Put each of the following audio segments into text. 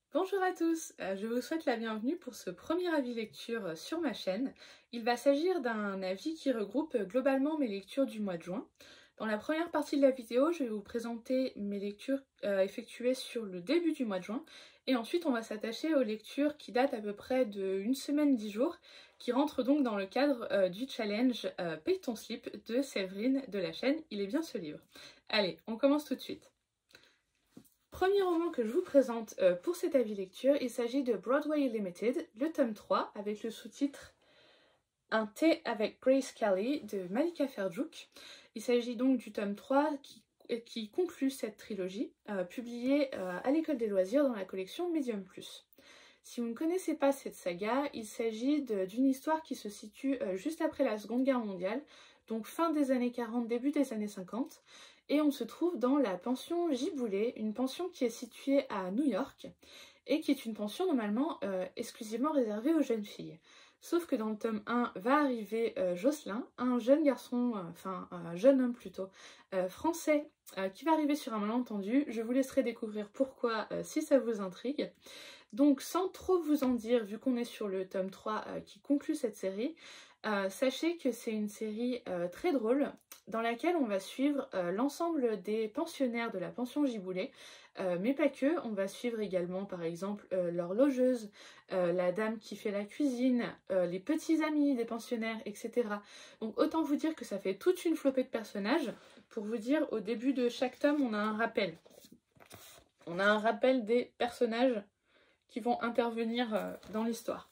Bonjour à tous, je vous souhaite la bienvenue pour ce premier avis lecture sur ma chaîne. Il va s'agir d'un avis qui regroupe globalement mes lectures du mois de juin. Dans la première partie de la vidéo, je vais vous présenter mes lectures effectuées sur le début du mois de juin et ensuite on va s'attacher aux lectures qui datent à peu près d'une semaine, 10 jours, qui rentrent donc dans le cadre du challenge Paye ton slip de Séverine de la chaîne Il est bien ce livre. Allez, on commence tout de suite. Premier roman que je vous présente pour cet avis lecture, il s'agit de Broadway Limited, le tome 3, avec le sous-titre Un thé avec Grace Kelly de Malika Ferjuk. Il s'agit donc du tome 3 qui conclut cette trilogie, publiée à l'école des loisirs dans la collection Medium+. Si vous ne connaissez pas cette saga, il s'agit d'une histoire qui se situe juste après la Seconde Guerre mondiale, donc fin des années 40, début des années 50, et on se trouve dans la pension Giboulet, une pension qui est située à New York, et qui est une pension normalement exclusivement réservée aux jeunes filles. Sauf que dans le tome 1 va arriver Jocelyn, un jeune garçon, un jeune homme plutôt, français, qui va arriver sur un malentendu. Je vous laisserai découvrir pourquoi si ça vous intrigue. Donc sans trop vous en dire, vu qu'on est sur le tome 3 qui conclut cette série, sachez que c'est une série très drôle dans laquelle on va suivre l'ensemble des pensionnaires de la pension Giboulet, mais pas que. On va suivre également par exemple l'horlogeuse, la dame qui fait la cuisine, les petits amis des pensionnaires, etc. Donc autant vous dire que ça fait toute une flopée de personnages. Pour vous dire, au début de chaque tome, on a un rappel. On a un rappel des personnages qui vont intervenir dans l'histoire.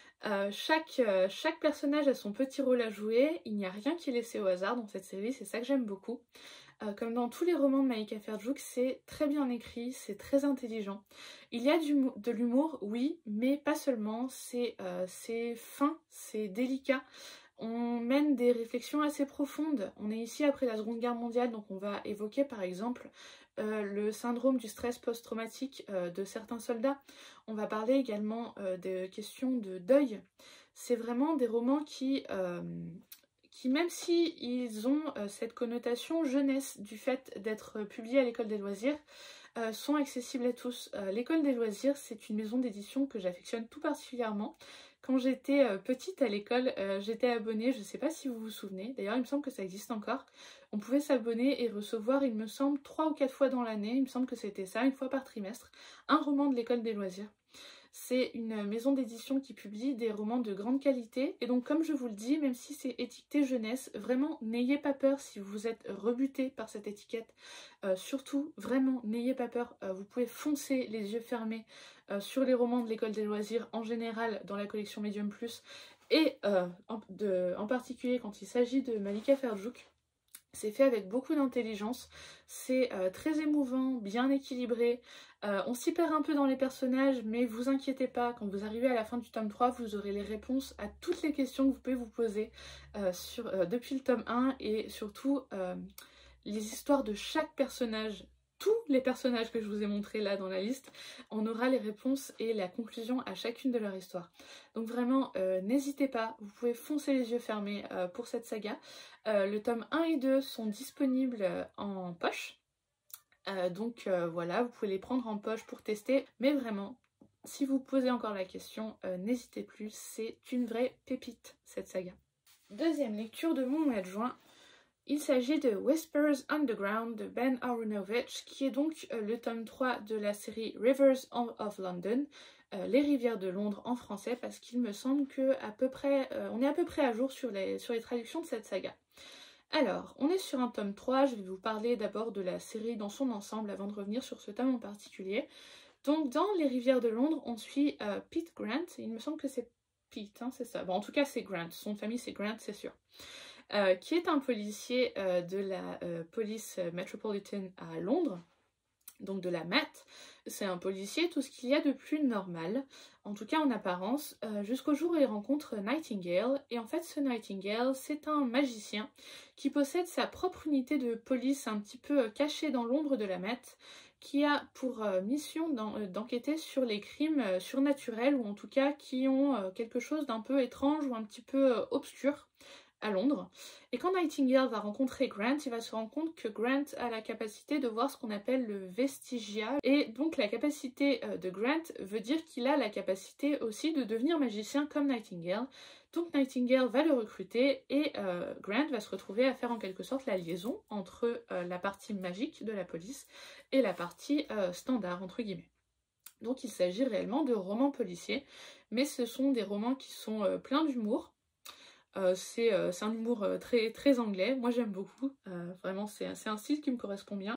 Chaque personnage a son petit rôle à jouer, il n'y a rien qui est laissé au hasard dans cette série, c'est ça que j'aime beaucoup. Comme dans tous les romans de Malika Ferjuk, c'est très bien écrit, c'est très intelligent. Il y a de l'humour, oui, mais pas seulement, c'est fin, c'est délicat. On mène des réflexions assez profondes. On est ici après la Seconde Guerre mondiale, donc on va évoquer par exemple le syndrome du stress post-traumatique de certains soldats. On va parler également des questions de deuil. C'est vraiment des romans qui même si ils ont cette connotation jeunesse du fait d'être publiés à l'école des loisirs, sont accessibles à tous. L'école des loisirs, c'est une maison d'édition que j'affectionne tout particulièrement. Quand j'étais petite à l'école, j'étais abonnée, je ne sais pas si vous vous souvenez, d'ailleurs il me semble que ça existe encore. On pouvait s'abonner et recevoir, il me semble, 3 ou 4 fois dans l'année, il me semble que c'était ça, une fois par trimestre, un roman de l'école des loisirs. C'est une maison d'édition qui publie des romans de grande qualité. Et donc comme je vous le dis, même si c'est étiqueté jeunesse, vraiment n'ayez pas peur si vous êtes rebuté par cette étiquette. Surtout, vraiment, n'ayez pas peur. Vous pouvez foncer les yeux fermés sur les romans de l'école des loisirs en général dans la collection Medium+. Et en particulier quand il s'agit de Malika Ferjuk. C'est fait avec beaucoup d'intelligence, c'est très émouvant, bien équilibré, on s'y perd un peu dans les personnages, mais vous inquiétez pas, quand vous arrivez à la fin du tome 3, vous aurez les réponses à toutes les questions que vous pouvez vous poser depuis le tome 1 et surtout les histoires de chaque personnage. Tous les personnages que je vous ai montrés là dans la liste, on aura les réponses et la conclusion à chacune de leur histoire. Donc vraiment, n'hésitez pas, vous pouvez foncer les yeux fermés pour cette saga. Le tome 1 et 2 sont disponibles en poche. Voilà, vous pouvez les prendre en poche pour tester. Mais vraiment, si vous posez encore la question, n'hésitez plus, c'est une vraie pépite cette saga. Deuxième lecture de mon mois de juin. Il s'agit de Whispers Underground de Ben Aaronovitch, qui est donc le tome 3 de la série Rivers of London, les rivières de Londres en français, parce qu'il me semble que on est à peu près à jour sur les traductions de cette saga. Alors, on est sur un tome 3, je vais vous parler d'abord de la série dans son ensemble avant de revenir sur ce tome en particulier. Donc dans les rivières de Londres, on suit Pete Grant, il me semble que c'est Pete, hein, c'est ça. Bon, en tout cas c'est Grant, son famille c'est Grant, c'est sûr. Qui est un policier de la police Metropolitan à Londres, donc de la Met. C'est un policier, tout ce qu'il y a de plus normal, en tout cas en apparence, jusqu'au jour où il rencontre Nightingale. Et en fait ce Nightingale, c'est un magicien qui possède sa propre unité de police un petit peu cachée dans l'ombre de la Met, qui a pour mission d'enquêter sur les crimes surnaturels, ou en tout cas qui ont quelque chose d'un peu étrange ou un petit peu obscur. à Londres. Et quand Nightingale va rencontrer Grant, il va se rendre compte que Grant a la capacité de voir ce qu'on appelle le vestigia. Et donc la capacité de Grant veut dire qu'il a la capacité aussi de devenir magicien comme Nightingale. Donc Nightingale va le recruter et Grant va se retrouver à faire en quelque sorte la liaison entre la partie magique de la police et la partie standard, entre guillemets. Donc il s'agit réellement de romans policiers, mais ce sont des romans qui sont pleins d'humour. C'est un humour très anglais, moi j'aime beaucoup, vraiment c'est un style qui me correspond bien.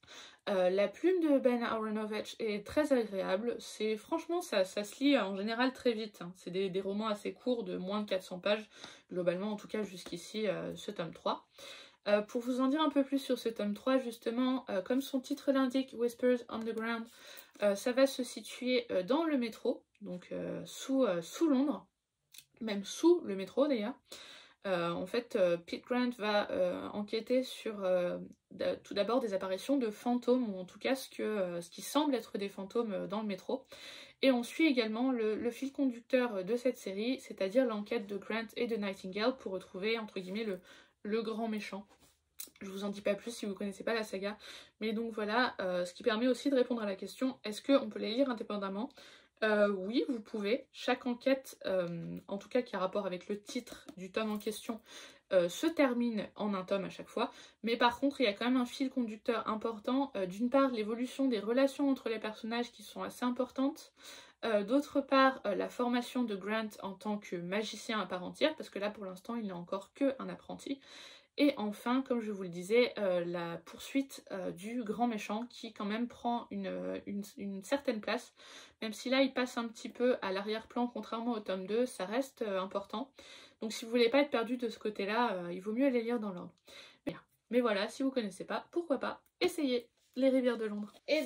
La plume de Ben Aaronovitch est très agréable, franchement ça se lit en général très vite, hein. C'est des romans assez courts de moins de 400 pages, globalement en tout cas jusqu'ici ce tome 3. Pour vous en dire un peu plus sur ce tome 3, justement, comme son titre l'indique, Whispers Underground, ça va se situer dans le métro, donc sous Londres, même sous le métro d'ailleurs. En fait, Pete Grant va enquêter sur tout d'abord des apparitions de fantômes, ou en tout cas ce qui semble être des fantômes dans le métro. Et on suit également le fil conducteur de cette série, c'est-à-dire l'enquête de Grant et de Nightingale pour retrouver, entre guillemets, le grand méchant. Je vous en dis pas plus si vous connaissez pas la saga, mais donc voilà, ce qui permet aussi de répondre à la question, est-ce qu'on peut les lire indépendamment ? Oui, vous pouvez. Chaque enquête, en tout cas qui a rapport avec le titre du tome en question, se termine en un tome à chaque fois. Mais par contre, il y a quand même un fil conducteur important. D'une part, l'évolution des relations entre les personnages qui sont assez importantes. D'autre part, la formation de Grant en tant que magicien à part entière, parce que là, pour l'instant, il n'est encore qu'un apprenti. Et enfin, comme je vous le disais, la poursuite du grand méchant qui quand même prend une certaine place. Même si là il passe un petit peu à l'arrière-plan contrairement au tome 2, ça reste important. Donc si vous voulez pas être perdu de ce côté-là, il vaut mieux les lire dans l'ordre. Mais voilà, si vous connaissez pas, pourquoi pas, essayez Les Rivières de Londres. Et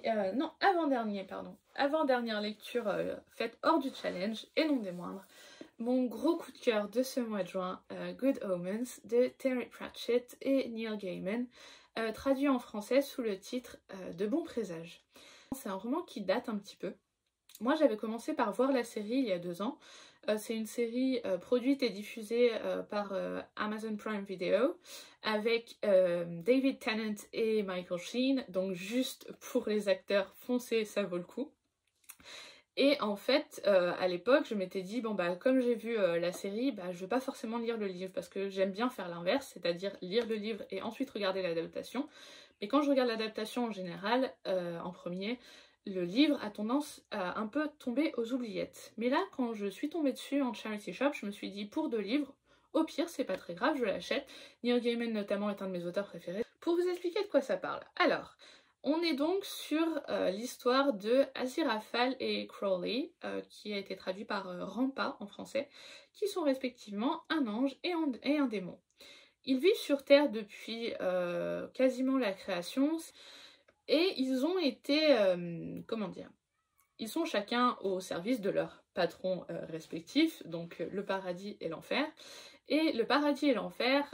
avant-dernière lecture faite hors du challenge, et non des moindres, mon gros coup de cœur de ce mois de juin, Good Omens de Terry Pratchett et Neil Gaiman, traduit en français sous le titre De bons présages. C'est un roman qui date un petit peu. Moi j'avais commencé par voir la série il y a 2 ans. C'est une série produite et diffusée par Amazon Prime Video avec David Tennant et Michael Sheen, donc juste pour les acteurs, foncez, ça vaut le coup. Et en fait, à l'époque, je m'étais dit, bon bah comme j'ai vu la série, bah je vais pas forcément lire le livre parce que j'aime bien faire l'inverse, c'est-à-dire lire le livre et ensuite regarder l'adaptation. Mais quand je regarde l'adaptation en général, en premier, le livre a tendance à un peu tomber aux oubliettes. Mais là, quand je suis tombée dessus en charity shop, je me suis dit, pour 2 livres, au pire, c'est pas très grave, je l'achète. Neil Gaiman notamment est un de mes auteurs préférés. Pour vous expliquer de quoi ça parle. Alors, on est donc sur l'histoire de Aziraphale et Crowley, qui a été traduit par Rampa en français, qui sont respectivement un ange et un démon. Ils vivent sur Terre depuis quasiment la création, et ils ont été, comment dire, ils sont chacun au service de leur patron respectif, donc le paradis et l'enfer. Et le paradis et l'enfer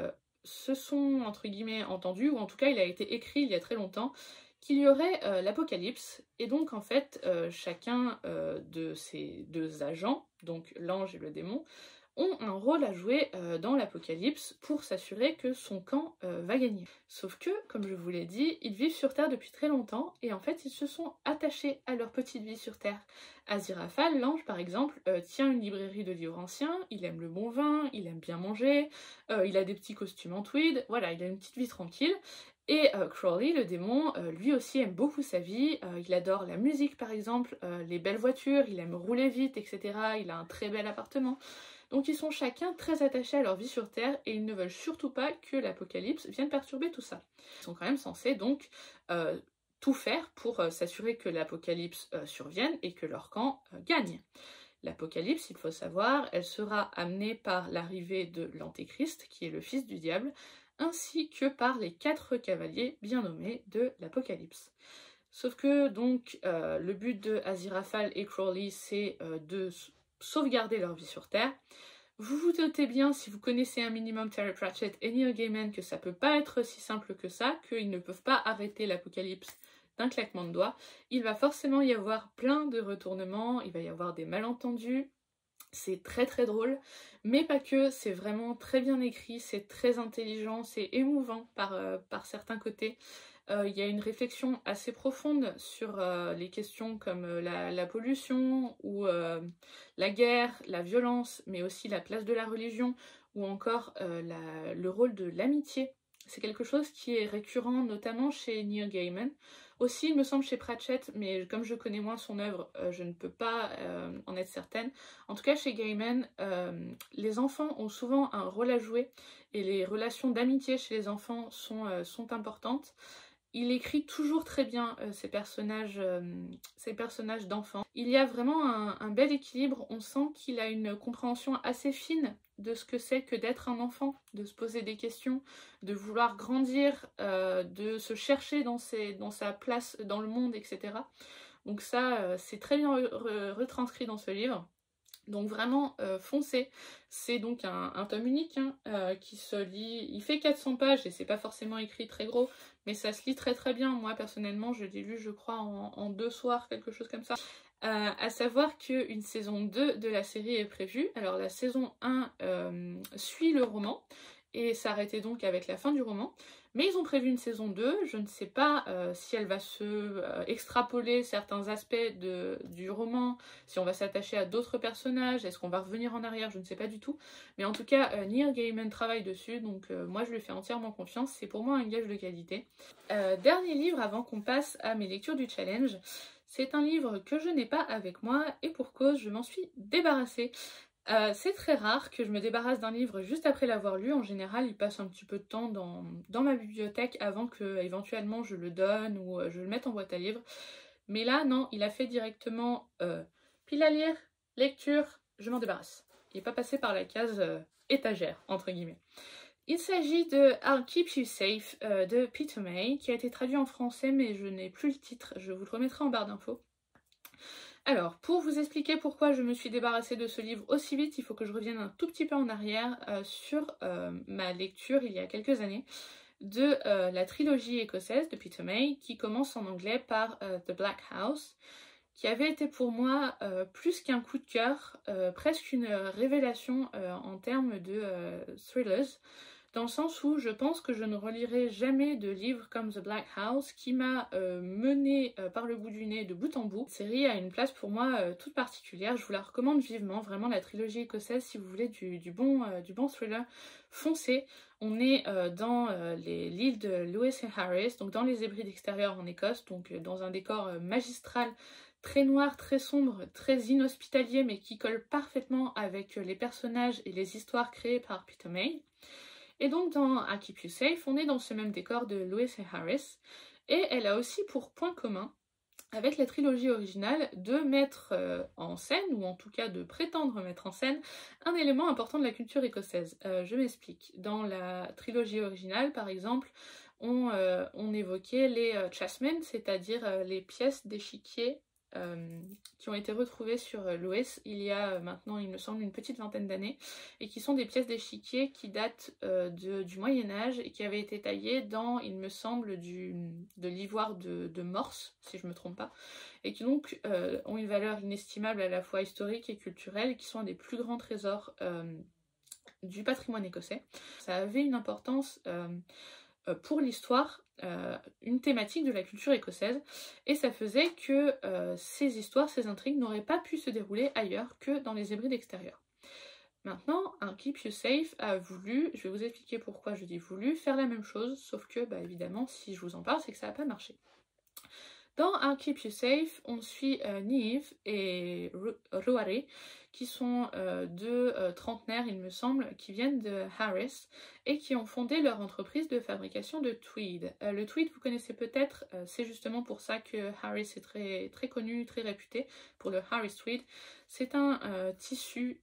se sont, entre guillemets, entendus, ou en tout cas il a été écrit il y a très longtemps, qu'il y aurait l'apocalypse, et donc en fait chacun de ces 2 agents, donc l'ange et le démon, ont un rôle à jouer dans l'apocalypse pour s'assurer que son camp va gagner. Sauf que, comme je vous l'ai dit, ils vivent sur Terre depuis très longtemps et en fait ils se sont attachés à leur petite vie sur Terre. Aziraphale, l'ange par exemple, tient une librairie de livres anciens, il aime le bon vin, il aime bien manger, il a des petits costumes en tweed, voilà, il a une petite vie tranquille. Et Crowley, le démon, lui aussi aime beaucoup sa vie, il adore la musique par exemple, les belles voitures, il aime rouler vite, etc. Il a un très bel appartement. Donc ils sont chacun très attachés à leur vie sur Terre et ils ne veulent surtout pas que l'apocalypse vienne perturber tout ça. Ils sont quand même censés donc tout faire pour s'assurer que l'apocalypse survienne et que leur camp gagne. L'apocalypse, il faut savoir, elle sera amenée par l'arrivée de l'Antéchrist, qui est le fils du diable, ainsi que par les 4 cavaliers bien nommés de l'Apocalypse. Sauf que donc le but de Aziraphale et Crowley, c'est de sauvegarder leur vie sur Terre. Vous vous doutez bien, si vous connaissez un minimum Terry Pratchett et Neil Gaiman, que ça peut pas être si simple que ça, qu'ils ne peuvent pas arrêter l'apocalypse d'un claquement de doigts. Il va forcément y avoir plein de retournements, il va y avoir des malentendus, C'est très très drôle, mais pas que, c'est vraiment très bien écrit, c'est très intelligent, c'est émouvant par certains côtés. Il y a une réflexion assez profonde sur les questions comme la pollution ou la guerre, la violence, mais aussi la place de la religion ou encore le rôle de l'amitié. C'est quelque chose qui est récurrent notamment chez Neil Gaiman. Aussi, il me semble chez Pratchett, mais comme je connais moins son œuvre, je ne peux pas en être certaine. En tout cas, chez Gaiman, les enfants ont souvent un rôle à jouer et les relations d'amitié chez les enfants sont importantes. Il écrit toujours très bien ces personnages d'enfants. Il y a vraiment un bel équilibre, on sent qu'il a une compréhension assez fine de ce que c'est que d'être un enfant, de se poser des questions, de vouloir grandir, de se chercher dans sa place dans le monde, etc. Donc ça, c'est très bien retranscrit dans ce livre. Donc vraiment foncez, c'est donc un tome unique hein, qui se lit, il fait 400 pages et c'est pas forcément écrit très gros, mais ça se lit très très bien. Moi personnellement je l'ai lu je crois en 2 soirs, quelque chose comme ça. À savoir qu'une saison 2 de la série est prévue. Alors la saison 1 suit le roman et s'arrêtait donc avec la fin du roman. Mais ils ont prévu une saison 2, je ne sais pas si elle va extrapoler certains aspects du roman, si on va s'attacher à d'autres personnages, est-ce qu'on va revenir en arrière, je ne sais pas du tout. Mais en tout cas, Neil Gaiman travaille dessus, donc moi je lui fais entièrement confiance, c'est pour moi un gage de qualité. Dernier livre avant qu'on passe à mes lectures du challenge, c'est un livre que je n'ai pas avec moi et pour cause, je m'en suis débarrassée. C'est très rare que je me débarrasse d'un livre juste après l'avoir lu. En général, il passe un petit peu de temps dans ma bibliothèque avant que éventuellement je le donne ou je le mette en boîte à livres. Mais là, non, il a fait directement pile à lire, lecture, je m'en débarrasse. Il n'est pas passé par la case étagère, entre guillemets. Il s'agit de I'll Keep You Safe de Peter May, qui a été traduit en français, mais je n'ai plus le titre, je vous le remettrai en barre d'infos. Alors, pour vous expliquer pourquoi je me suis débarrassée de ce livre aussi vite, il faut que je revienne un tout petit peu en arrière sur ma lecture il y a quelques années de la trilogie écossaise de Peter May, qui commence en anglais par The Black House, qui avait été pour moi plus qu'un coup de cœur, presque une révélation en termes de thrillers, dans le sens où je pense que je ne relirai jamais de livre comme The Black House qui m'a menée par le bout du nez de bout en bout. Cette série a une place pour moi toute particulière, je vous la recommande vivement, vraiment la trilogie écossaise si vous voulez du bon thriller, foncez. On est dans l'île de Lewis et Harris, donc dans les Hébrides extérieures en Écosse, donc dans un décor magistral, très noir, très sombre, très inhospitalier, mais qui colle parfaitement avec les personnages et les histoires créées par Peter May. Et donc dans I Keep You Safe, on est dans ce même décor de Lewis et Harris, et elle a aussi pour point commun avec la trilogie originale de mettre en scène, ou en tout cas de prétendre mettre en scène, un élément important de la culture écossaise. Je m'explique. Dans la trilogie originale, par exemple, on évoquait les chessmen, c'est-à-dire les pièces d'échiquier qui ont été retrouvées sur l'Ouest il y a maintenant, il me semble, une petite vingtaine d'années, et qui sont des pièces d'échiquier qui datent du Moyen-Âge et qui avaient été taillées dans, il me semble, de l'ivoire de Morse, si je ne me trompe pas, et qui donc ont une valeur inestimable à la fois historique et culturelle, et qui sont un des plus grands trésors du patrimoine écossais. Ça avait une importance pour l'histoire, une thématique de la culture écossaise, et ça faisait que ces histoires, ces intrigues n'auraient pas pu se dérouler ailleurs que dans les Hébrides extérieures. Maintenant, un Keep You Safe a voulu, je vais vous expliquer pourquoi je dis voulu, faire la même chose, sauf que, bah, évidemment, si je vous en parle, c'est que ça n'a pas marché. Dans I'll Keep You Safe, on suit Niamh et Ruairi, qui sont deux trentenaires, il me semble, qui viennent de Harris et qui ont fondé leur entreprise de fabrication de tweed. Le tweed, vous connaissez peut-être, c'est justement pour ça que Harris est très, très connu, très réputé, pour le Harris Tweed. C'est un tissu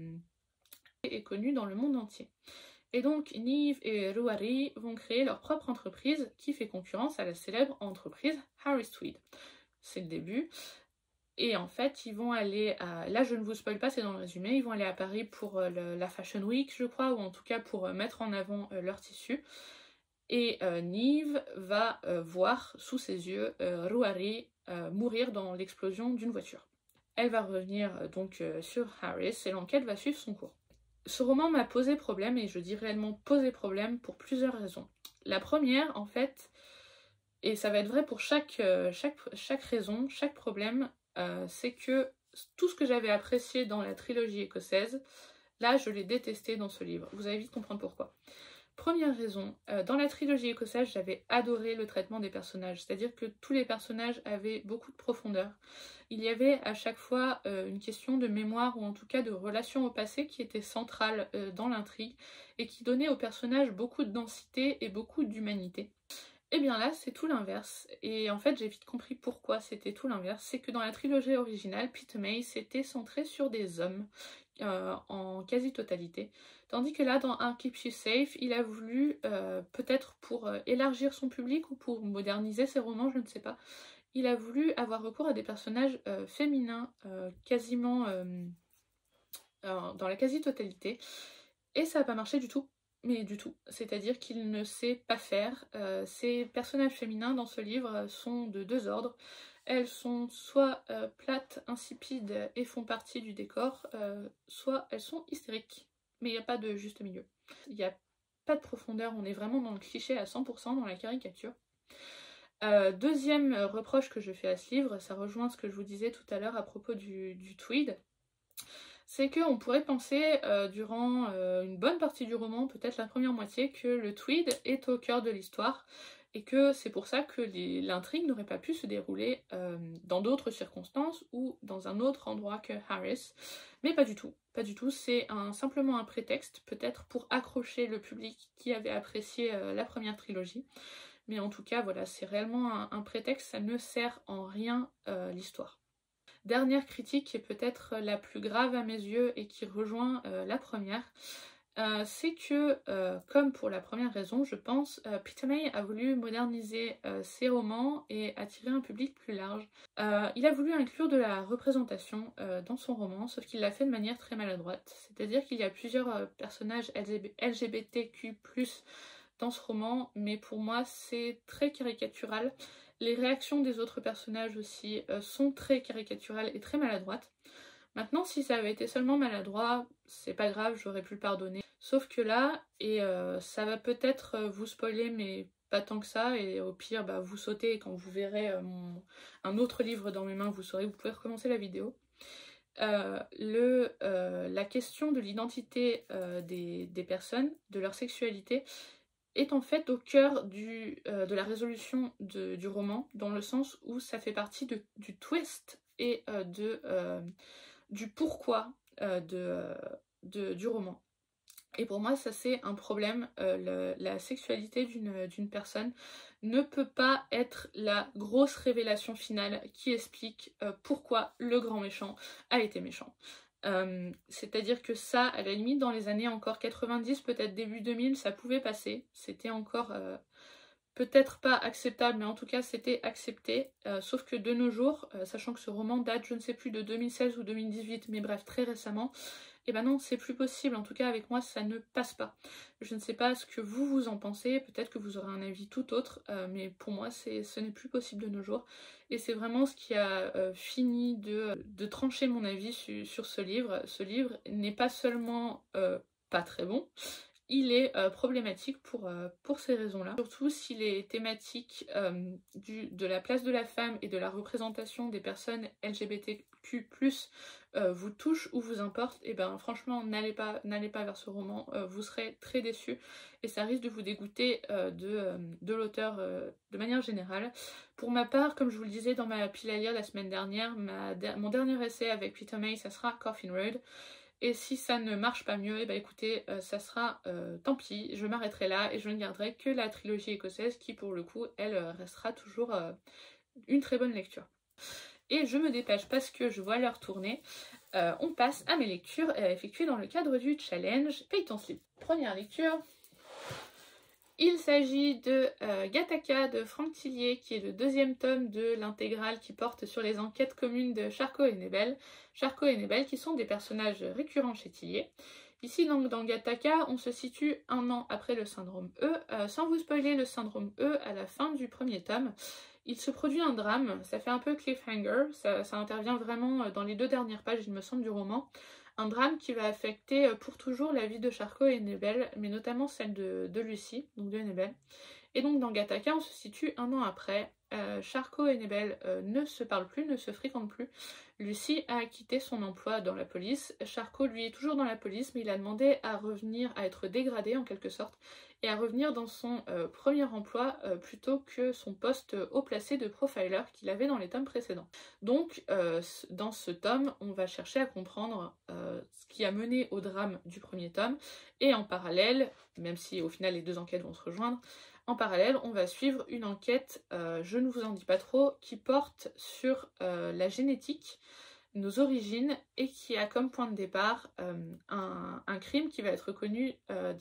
est connu dans le monde entier. Et donc Niamh et Ruairi vont créer leur propre entreprise qui fait concurrence à la célèbre entreprise Harris Tweed. C'est le début. Et en fait, ils vont aller à... Là, je ne vous spoil pas, c'est dans le résumé. Ils vont aller à Paris pour la Fashion Week, je crois, ou en tout cas pour mettre en avant leur tissu. Et Niamh va voir sous ses yeux Ruairi mourir dans l'explosion d'une voiture. elle va revenir sur Harris et l'enquête va suivre son cours. Ce roman m'a posé problème, et je dis réellement posé problème pour plusieurs raisons. La première, en fait, et ça va être vrai pour chaque raison, chaque problème, c'est que tout ce que j'avais apprécié dans la trilogie écossaise, là je l'ai détesté dans ce livre. Vous allez vite comprendre pourquoi. Première raison, dans la trilogie écossaise, j'avais adoré le traitement des personnages, c'est-à-dire que tous les personnages avaient beaucoup de profondeur. Il y avait à chaque fois une question de mémoire, ou en tout cas de relation au passé, qui était centrale dans l'intrigue, et qui donnait aux personnages beaucoup de densité et beaucoup d'humanité. Et bien là, c'est tout l'inverse, et en fait j'ai vite compris pourquoi c'était tout l'inverse. C'est que dans la trilogie originale, Peter May s'était centré sur des hommes, en quasi-totalité. Tandis que là, dans Un Keeps You Safe, il a voulu, peut-être pour élargir son public ou pour moderniser ses romans, je ne sais pas, il a voulu avoir recours à des personnages féminins quasiment dans la quasi-totalité. Et ça n'a pas marché du tout. Mais du tout. C'est-à-dire qu'il ne sait pas faire. Ces personnages féminins dans ce livre sont de deux ordres. Elles sont soit plates, insipides et font partie du décor, soit elles sont hystériques. Mais il n'y a pas de juste milieu. Il n'y a pas de profondeur, on est vraiment dans le cliché à 100%, dans la caricature. Deuxième reproche que je fais à ce livre, ça rejoint ce que je vous disais tout à l'heure à propos du tweed, c'est qu'on pourrait penser durant une bonne partie du roman, peut-être la première moitié, que le tweed est au cœur de l'histoire, et que c'est pour ça que l'intrigue n'aurait pas pu se dérouler dans d'autres circonstances ou dans un autre endroit que Harris. Mais pas du tout, pas du tout, c'est simplement un prétexte, peut-être pour accrocher le public qui avait apprécié la première trilogie. Mais en tout cas, voilà, c'est réellement un prétexte, ça ne sert en rien l'histoire. Dernière critique qui est peut-être la plus grave à mes yeux et qui rejoint la première, c'est que, comme pour la première raison, je pense, Peter May a voulu moderniser ses romans et attirer un public plus large. Il a voulu inclure de la représentation dans son roman, sauf qu'il l'a fait de manière très maladroite. C'est-à-dire qu'il y a plusieurs personnages LGBTQ+, dans ce roman, mais pour moi c'est très caricatural. Les réactions des autres personnages aussi sont très caricaturales et très maladroites. Maintenant, si ça avait été seulement maladroit, c'est pas grave, j'aurais pu le pardonner. Sauf que là, et ça va peut-être vous spoiler, mais pas tant que ça, et au pire, bah, vous sautez et quand vous verrez un autre livre dans mes mains, vous saurez, vous pouvez recommencer la vidéo. La question de l'identité des personnes, de leur sexualité, est en fait au cœur de la résolution du roman, dans le sens où ça fait partie du twist et du pourquoi du roman. Et pour moi, ça c'est un problème. La sexualité d'une personne ne peut pas être la grosse révélation finale qui explique pourquoi le grand méchant a été méchant. C'est-à-dire que ça, à la limite, dans les années encore 90, peut-être début 2000, ça pouvait passer. C'était encore peut-être pas acceptable, mais en tout cas c'était accepté. Sauf que de nos jours, sachant que ce roman date, je ne sais plus, de 2016 ou 2018, mais bref, très récemment, et ben non, c'est plus possible. En tout cas, avec moi, ça ne passe pas. Je ne sais pas ce que vous en pensez, peut-être que vous aurez un avis tout autre, mais pour moi, ce n'est plus possible de nos jours. Et c'est vraiment ce qui a fini de trancher mon avis sur ce livre. Ce livre n'est pas seulement pas très bon, il est problématique pour ces raisons-là. Surtout si les thématiques de la place de la femme et de la représentation des personnes LGBTQ+, vous touchent ou vous importent, et ben franchement n'allez pas vers ce roman, vous serez très déçus et ça risque de vous dégoûter de l'auteur de manière générale. Pour ma part, comme je vous le disais dans ma pile à lire la semaine dernière, mon dernier essai avec Peter May, ça sera Coffin Road. Et si ça ne marche pas mieux, et bah écoutez, ça sera tant pis, je m'arrêterai là et je ne garderai que la trilogie écossaise qui pour le coup, elle restera toujours une très bonne lecture. Et je me dépêche parce que je vois l'heure tourner. On passe à mes lectures effectuées dans le cadre du challenge Paye ton slip. Première lecture. Il s'agit de Gattaca de Franck Tillier, qui est le deuxième tome de l'intégrale qui porte sur les enquêtes communes de Charcot et Nebel. Charcot et Nebel qui sont des personnages récurrents chez Tillier. Ici donc dans Gattaca, on se situe un an après le syndrome E. Sans vous spoiler le syndrome E, à la fin du premier tome, Il se produit un drame, ça fait un peu cliffhanger, ça intervient vraiment dans les 2 dernières pages, il me semble, du roman. Un drame qui va affecter pour toujours la vie de Charcot et Enebel, mais notamment celle de Lucie, donc de Enebel. Et donc dans Gattaca, on se situe 1 an après. Charcot et Enebel ne se parlent plus, ne se fréquentent plus. Lucie a quitté son emploi dans la police. Charcot, lui, est toujours dans la police, mais il a demandé à revenir, à être dégradé en quelque sorte, et à revenir dans son premier emploi plutôt que son poste haut placé de profiler qu'il avait dans les tomes précédents. Donc dans ce tome, on va chercher à comprendre ce qui a mené au drame du premier tome, et en parallèle, même si au final les 2 enquêtes vont se rejoindre, en parallèle, on va suivre une enquête, je ne vous en dis pas trop, qui porte sur la génétique, nos origines, et qui a comme point de départ un crime qui va être commis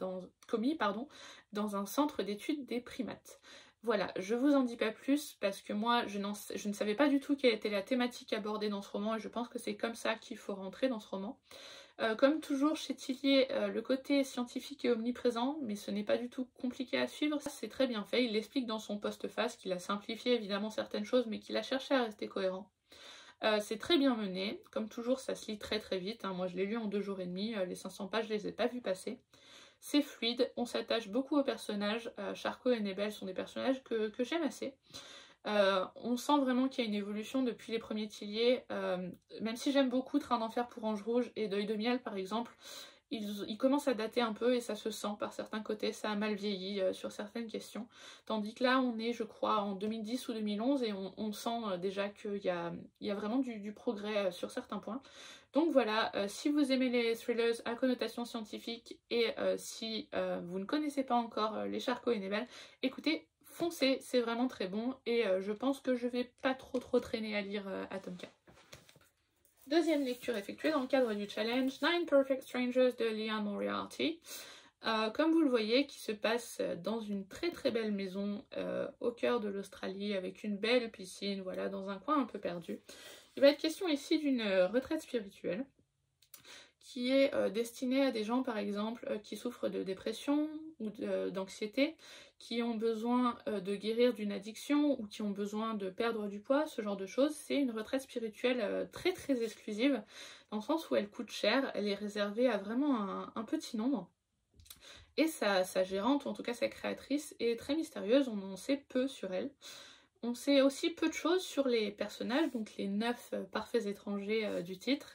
dans un centre d'études des primates. Voilà, je vous en dis pas plus parce que moi je ne savais pas du tout quelle était la thématique abordée dans ce roman et je pense que c'est comme ça qu'il faut rentrer dans ce roman. Comme toujours chez Tillier, le côté scientifique est omniprésent, mais ce n'est pas du tout compliqué à suivre, c'est très bien fait, il l'explique dans son postface, qu'il a simplifié évidemment certaines choses, mais qu'il a cherché à rester cohérent. C'est très bien mené, comme toujours ça se lit très très vite, hein. Moi je l'ai lu en 2 jours et demi, les 500 pages je les ai pas vues passer. C'est fluide, on s'attache beaucoup aux personnages, Charcot et Enebel sont des personnages que j'aime assez. On sent vraiment qu'il y a une évolution depuis les premiers Tillier, même si j'aime beaucoup Train d'enfer pour Ange Rouge et Deuil de miel par exemple, ils commencent à dater un peu et ça se sent par certains côtés, ça a mal vieilli sur certaines questions, tandis que là on est je crois en 2010 ou 2011 et on sent déjà qu'il y a vraiment du progrès sur certains points. Donc voilà, si vous aimez les thrillers à connotation scientifique et si vous ne connaissez pas encore les Charcot et Enebel, écoutez, foncez, c'est vraiment très bon et je pense que je vais pas trop traîner à lire à tome 4. Deuxième lecture effectuée dans le cadre du challenge 9 Perfect Strangers de Liane Moriarty. Comme vous le voyez, qui se passe dans une très belle maison au cœur de l'Australie avec une belle piscine, voilà, dans un coin un peu perdu. Il va être question ici d'une retraite spirituelle qui est destinée à des gens par exemple qui souffrent de dépression ou d'anxiété, qui ont besoin de guérir d'une addiction ou qui ont besoin de perdre du poids, ce genre de choses. C'est une retraite spirituelle très exclusive, dans le sens où elle coûte cher, elle est réservée à vraiment un petit nombre. Et sa gérante, ou en tout cas sa créatrice, est très mystérieuse, on en sait peu sur elle. On sait aussi peu de choses sur les personnages, donc les 9 parfaits étrangers du titre.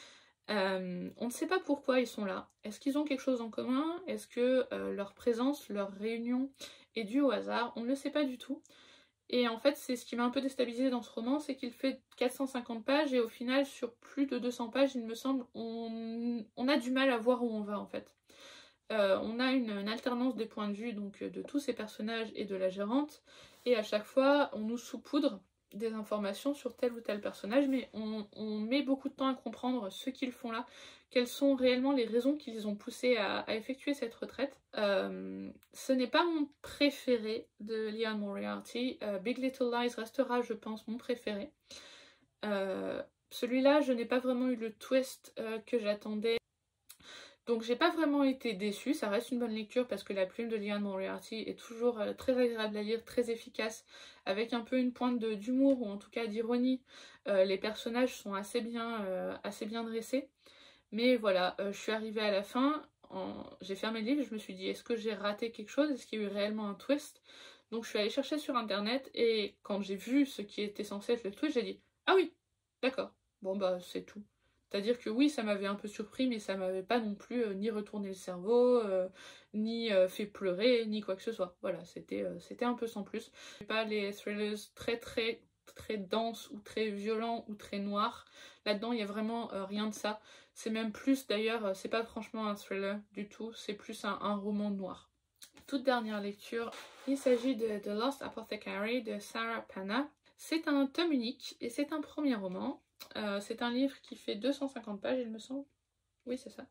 On ne sait pas pourquoi ils sont là. Est-ce qu'ils ont quelque chose en commun? Est-ce que leur présence, leur réunion est due au hasard? On ne le sait pas du tout. Et en fait, c'est ce qui m'a un peu déstabilisée dans ce roman, c'est qu'il fait 450 pages et au final, sur plus de 200 pages, il me semble, on a du mal à voir où on va en fait. On a une alternance des points de vue donc de tous ces personnages et de la gérante, et à chaque fois, on nous saupoudre des informations sur tel ou tel personnage, mais on met beaucoup de temps à comprendre ce qu'ils font là, quelles sont réellement les raisons qui les ont poussés à effectuer cette retraite. Ce n'est pas mon préféré de Liane Moriarty, Big Little Lies restera je pense mon préféré. Celui-là je n'ai pas vraiment eu le twist que j'attendais. Donc j'ai pas vraiment été déçue, ça reste une bonne lecture parce que la plume de Liane Moriarty est toujours très agréable à lire, très efficace, avec un peu une pointe d'humour ou en tout cas d'ironie. Les personnages sont assez bien dressés. Mais voilà, je suis arrivée à la fin, j'ai fermé le livre, je me suis dit est-ce que j'ai raté quelque chose, est-ce qu'il y a eu réellement un twist? Donc je suis allée chercher sur internet et quand j'ai vu ce qui était censé être le twist, j'ai dit ah oui, d'accord, bon bah c'est tout. C'est-à-dire que oui, ça m'avait un peu surpris, mais ça m'avait pas non plus ni retourné le cerveau, ni fait pleurer, ni quoi que ce soit. Voilà, c'était un peu sans plus. Pas les thrillers très denses ou très violents ou très noirs. Là-dedans, il y a vraiment rien de ça. C'est même plus, d'ailleurs, c'est pas franchement un thriller du tout, c'est plus un roman noir. Toute dernière lecture, il s'agit de The Lost Apothecary de Sarah Panna. C'est un tome unique et c'est un premier roman. C'est un livre qui fait 250 pages, il me semble. Oui, c'est ça.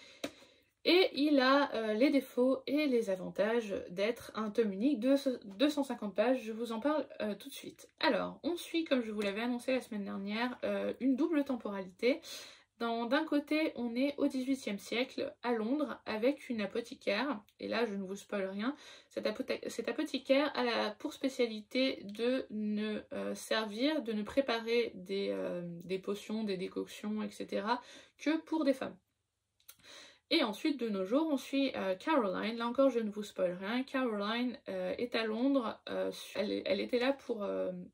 Et il a les défauts et les avantages d'être un tome unique de 250 pages. Je vous en parle tout de suite. Alors, on suit, comme je vous l'avais annoncé la semaine dernière, une double temporalité D'un côté, on est au XVIIIe siècle, à Londres, avec une apothicaire, et là je ne vous spoil rien, cette apothicaire a pour spécialité de ne servir, de ne préparer des potions, des décoctions, etc. que pour des femmes. Et ensuite, de nos jours, on suit Caroline. Là encore, je ne vous spoil rien. Caroline est à Londres. Elle était là pour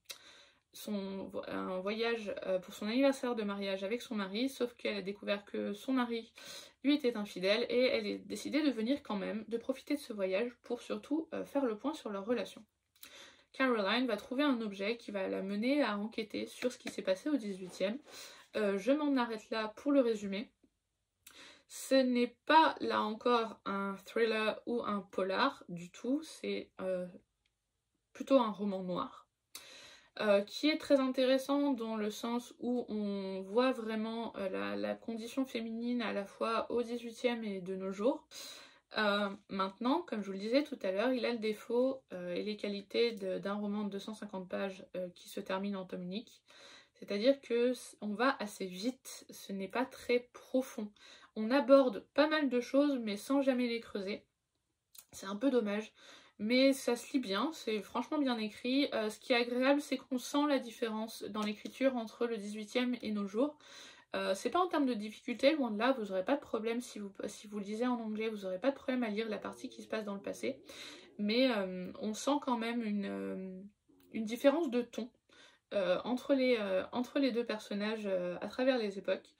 un voyage, pour son anniversaire de mariage avec son mari, sauf qu'elle a découvert que son mari lui était infidèle et elle a décidé de venir quand même, de profiter de ce voyage pour surtout faire le point sur leur relation. Caroline va trouver un objet qui va la mener à enquêter sur ce qui s'est passé au 18e. Je m'en arrête là pour le résumé. Ce n'est pas, là encore, un thriller ou un polar du tout, c'est plutôt un roman noir, qui est très intéressant dans le sens où on voit vraiment la condition féminine à la fois au XVIIIe et de nos jours. Maintenant, comme je vous le disais tout à l'heure, il a le défaut et les qualités d'un roman de 250 pages qui se termine en tome unique. C'est-à-dire qu'on va assez vite, ce n'est pas très profond. On aborde pas mal de choses, mais sans jamais les creuser. C'est un peu dommage, mais ça se lit bien, c'est franchement bien écrit. Ce qui est agréable, c'est qu'on sent la différence dans l'écriture entre le 18e et nos jours. C'est pas en termes de difficulté, loin de là, vous n'aurez pas de problème si vous le lisez en anglais, vous n'aurez pas de problème à lire la partie qui se passe dans le passé. Mais on sent quand même une différence de ton. Entre les deux personnages à travers les époques.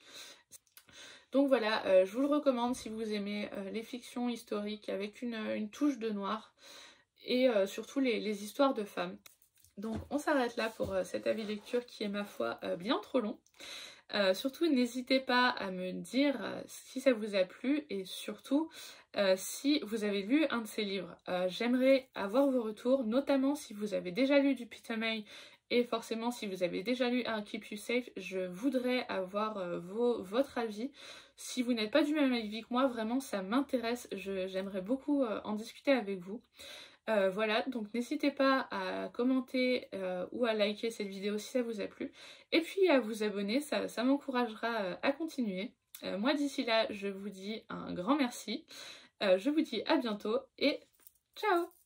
Donc voilà, je vous le recommande si vous aimez les fictions historiques avec une touche de noir et surtout les histoires de femmes. Donc on s'arrête là pour cet avis lecture qui est ma foi bien trop long. Surtout n'hésitez pas à me dire si ça vous a plu et surtout si vous avez lu un de ces livres. J'aimerais avoir vos retours, notamment si vous avez déjà lu du Peter May. Et forcément, si vous avez déjà lu I'll Keep You Safe, je voudrais avoir votre avis. Si vous n'êtes pas du même avis que moi, vraiment, ça m'intéresse. J'aimerais beaucoup en discuter avec vous. Voilà, donc n'hésitez pas à commenter ou à liker cette vidéo si ça vous a plu. Et puis à vous abonner, ça m'encouragera à continuer. Moi, d'ici là, je vous dis un grand merci. Je vous dis à bientôt et ciao!